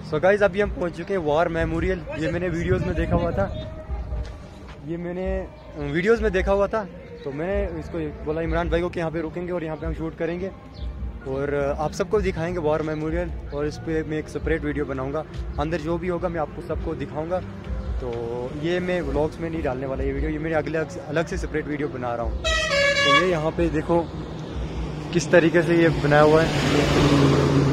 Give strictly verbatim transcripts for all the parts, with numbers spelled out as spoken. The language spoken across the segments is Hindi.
सो गाइस अभी हम पहुंच चुके हैं वॉर मेमोरियल। ये मैंने वीडियोस में देखा हुआ था, ये मैंने वीडियोस में देखा हुआ था, तो मैंने इसको बोला इमरान भाई को कि यहाँ पे रुकेंगे और यहाँ पे हम शूट करेंगे और आप सबको दिखाएंगे वॉर मेमोरियल। और इस पर मैं एक सेपरेट वीडियो बनाऊंगा, अंदर जो भी होगा मैं आपको सबको दिखाऊंगा। तो ये मैं व्लॉग्स में नहीं डालने वाला ये वीडियो, ये मेरे अगले अलग से सेपरेट वीडियो बना रहा हूँ। तो ये यहाँ पे देखो किस तरीके से ये बनाया हुआ है।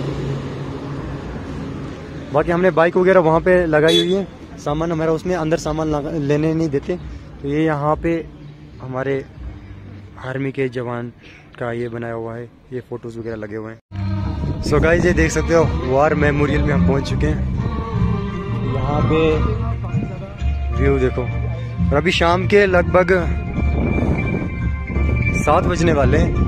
बाकी हमने बाइक वगैरह वहाँ पे लगाई हुई है, सामान हमारा उसमें अंदर सामान लेने नहीं देते। तो ये यहाँ पे हमारे आर्मी के जवान का ये बनाया हुआ है, ये फोटोज वगैरह लगे हुए हैं। सो गाइस ये देख सकते हो वॉर मेमोरियल में हम पहुँच चुके हैं। यहाँ पे व्यू देखो, और अभी शाम के लगभग सात बजने वाले हैं।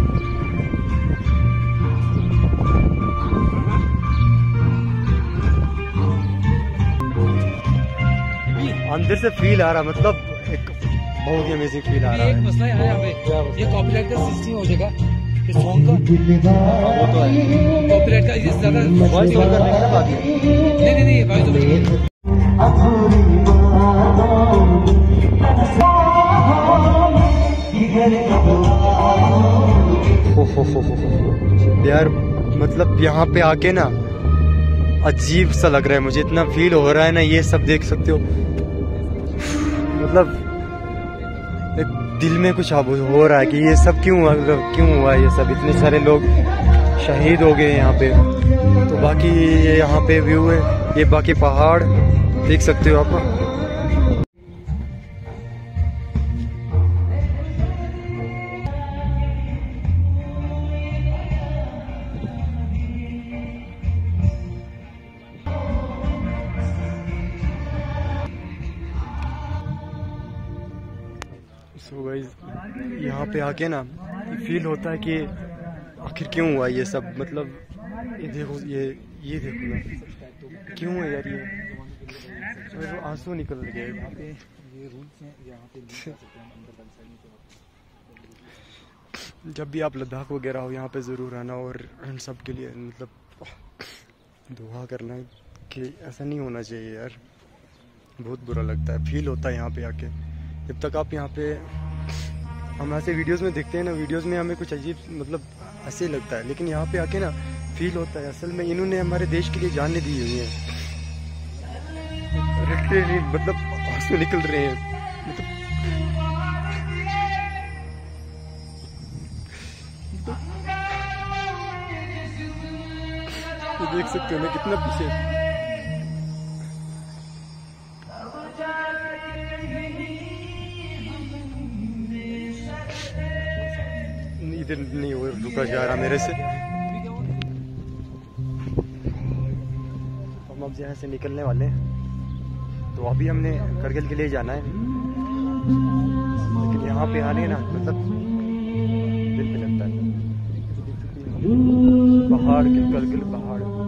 अंदर से फील आ रहा, मतलब एक बहुत ही अमेजिंग फील आ रहा है। एक मसला है यहाँ पे, ये कॉपीराइट का सिस्टम हो जाएगा इस सॉन्ग का। वो तो है, कॉपीराइट का ये ज्यादा वॉइस ओवर करने का बात है। नहीं नहीं नहीं वॉइस ओवर यार, मतलब यहाँ पे आके ना अजीब सा लग रहा है मुझे, इतना फील हो रहा है ना, ये सब देख सकते हो। मतलब एक दिल में कुछ अब हो रहा है कि ये सब क्यों हुआ, क्यों हुआ ये सब, इतने सारे लोग शहीद हो गए यहाँ पे। तो बाकी ये यहाँ पे व्यू है, ये बाकी पहाड़ देख सकते हो आप। सो गाइस यहाँ पे आके ना फील होता है कि आखिर क्यों हुआ ये सब। मतलब ये देखो, ये ये देखो ना क्यों है यार, ये तो आंसू निकल गए। यहाँ पे ये रूल्स हैं, यहाँ पे जब भी आप लद्दाख वगैरह हो यहाँ पे ज़रूर आना और इन सब के लिए मतलब दुआ करना कि ऐसा नहीं होना चाहिए यार। बहुत बुरा लगता है, फील होता है यहाँ पे आके। जब तक आप यहाँ पे, हम ऐसे वीडियोस में देखते हैं ना, वीडियोस में हमें कुछ अजीब मतलब ऐसे लगता है, लेकिन यहाँ पे आके ना फील होता है असल में इन्होंने हमारे देश के लिए जानें दी हुई हैं। मतलब आंसू निकल रहे हैं, मतलब तो देख सकते हो ना कितना पीछे। इधर नहीं हो रुका जा रहा मेरे से। हम अब यहाँ से निकलने वाले हैं, तो अभी हमने करगिल के लिए जाना है, लेकिन यहाँ पे आने ना मतलब दिल पे लगता है। पहाड़ के करगिल पहाड़